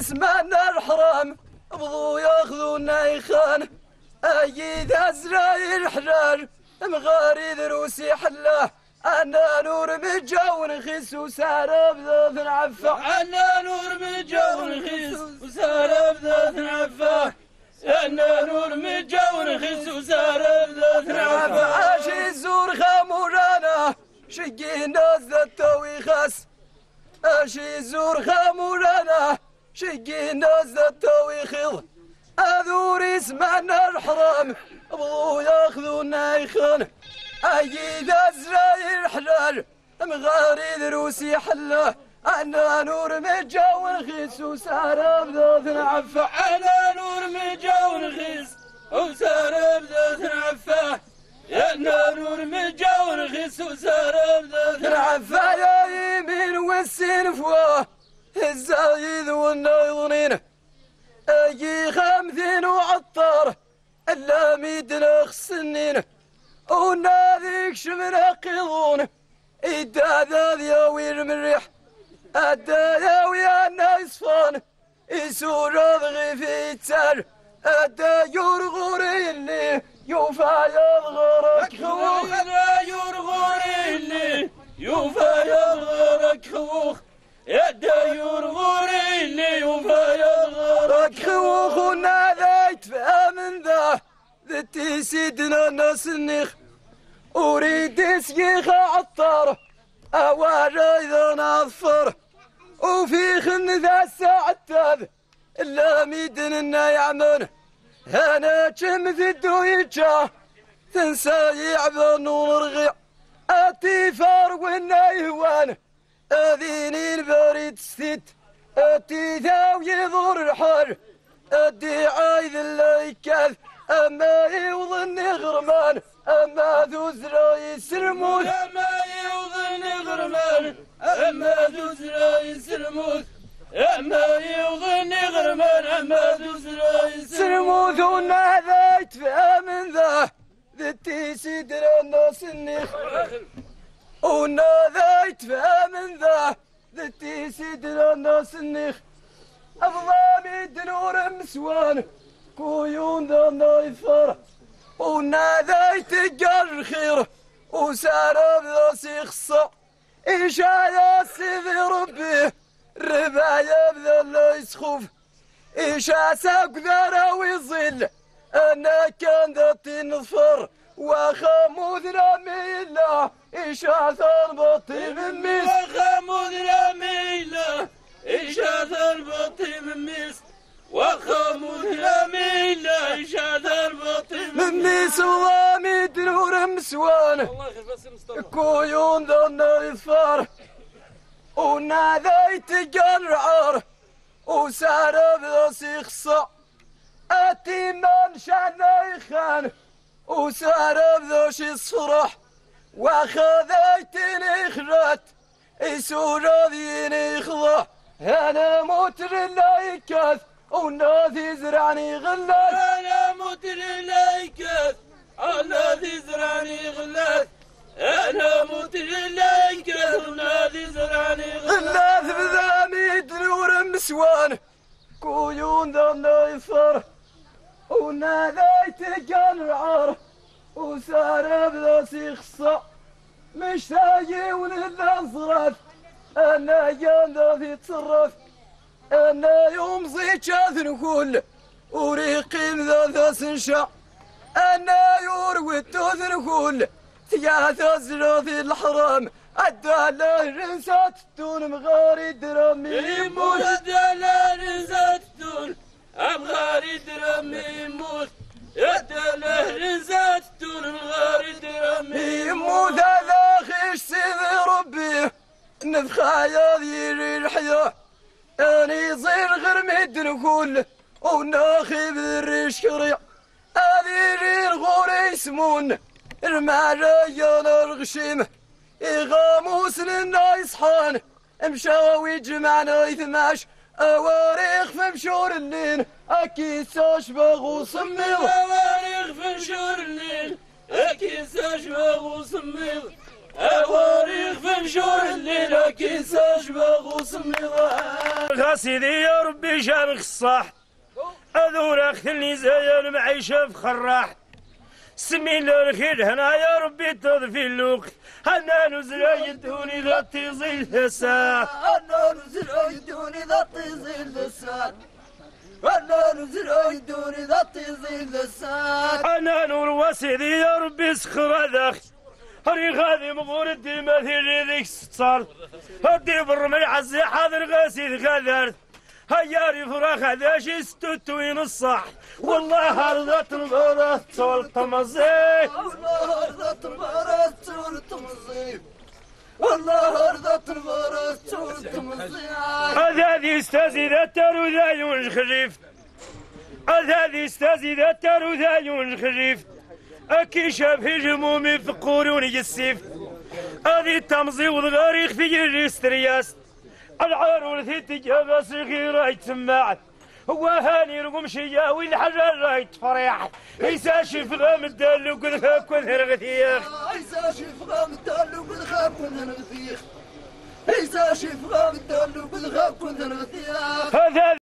اسمعنا الحرام بضو ياخذونا يخان ايد ازرايل الحجار مغاري دروسي حله انا نور متجون خس وسار بذوث عفا انا نور متجون خس وسار بذوث عفا انا نور متجون خس وسار بذوث عفا اشي الزور خامورانا شقي ناس ذاتوي خاس اشي الزور خامورانا شقي ناس ذاتوي خض اذور اسمعنا الحرام بضو ياخذونا يخان ايد ازرايل الحجار مغاري دروسي حله انا نور متجون خس وسار بذوث عفا انا نور متجون خس وسار بذوث عفا انا نور متجون خس وسار بذوث عفا يا يمين والسين فواه الزايد والنايضنين اجي خمثين وعطار الا ميدنا خسنين وناذيك شمنا قيضون إدا ذا وير من ريح أدا يا ويا نايصفان يسور ضغي في تار أدا يرغوري اللي يوفى يضغرك خوخ أدا يرغوري اللي يوفى يضغرك خوخ أدا يرغوري اللي يوفى يضغرك خوخ وناذيت فأمن ذا ذتي سيدنا ناس النيخ أريد سيخ عطار أوارى إذا نظفر وفي خن ذا الساعة إلا ميدنا يعمل أنا كم في الدويجة تنسى يعبن ونرغي أتي فارق والنيوان أذيني البريد ستيت أتي ذاو يضر الحر أدي عايذ الليكاذ أما يوظن غرمان أما ذو زراي سرموث أما يوظن غرمان أما ذو زراي سرموث أما يوظن غرمان أما ذو زراي سرموث وناذيت فأمن ذا ذتي سيدر الناس النيخ وناذيت فأمن ذا ذتي سيدر الناس النيخ أظلامي دنور مسوان كويون ذا نايفر وناديت قر خير وسارب ذا سيخصى إيش يا سيدي ربي الرباية بذا اللي يسخوف إيش ساق ذا ويظل أنا كان ذاتي نظفر وخاموذ رميلة إيش ثربطي من ميس وخاموذ رميلة إيش ثربطي من ميس وخاموذ رميلة إيش ثربطي من ميس وضامي دنور مسوان كويون ذا النيفار وناديت قرعر وسارب ذا سيخصى أتي من شنيخان وسارب ذا شي صرح وخذيتني خرات يسور ذيني خضح أنا موتر اللايكاث والناذي زرعني غلات أنا موتر اللايكاث والناذي زرعني غلات أنا موتر اللايكاث والناذي زرعني غلات بذامي دنور مسوان كويون ذا النيفر وناديت قرعر وسارب ذا سيخصى مشتاقي وللنصرف أنا جان ذا في تصرف أنا يوم زيت نقول وريقي ذا سنشا أنا يروي التوث نقول ثياث أزرافي الحرام الدالة رنسات تون مغاري درامي يموت الدالة رنسات تون أبغاري درامي يموت الدالة رنسات تون مغاري درامي يموت هذا خيش سيدي ربي نفخايا ذيري الحياة أني صير غرميد نقول وناخي بالريش كريع أذيري الغوري يسمون المعرايا الغشيمة إغاموس لنا يصحان مشاوي جمعنا يثماش أواريخ في مشور الليل أكيد تشبغ وصميض أواريخ في مشور الليل أكيد تشبغ وصميض أواريخ في مشور الليلة كيساش بغوص النظام. غاسيدي يا ربي جابك الصح أذورك اللي زي المعيشة في خراح سمين الخير هنا يا ربي تضفي اللوق أنا نزل يدوني ذا تيزيل ثسا أنا نزل يدوني ذا تيزيل ثسا أنا نزل يدوني ذا تيزيل ثسا أنا نور وسيدي يا ربي سخر ذاك هري غادي مغور الدماء في ذيك الصال هدي بالرمي عزي حاضر غاسيد غادر هياري فراخ هذا شي ستوين الصح والله رضت المرات تولت مزيد والله رضت المرات تولت مزيد والله رضت المرات تولت مزيد هذا استازيد التارو ذا يونج خريف هذا استازيد التارو ذا يونج خريف أكي شافي جمومي في قروني السيف هذه التمزي والغاريخ في الريسترياس العارول في تجابة صغيرة يتسمع هو هاني رقم شياوي الحجر رايت فريح إيسا شف غام الدالو قد خاك كثر غثيخ إيسا شف غام الدالو قد خاك كثر غثيخ إيسا شف غام الدالو قد خاك كثر غثيخ.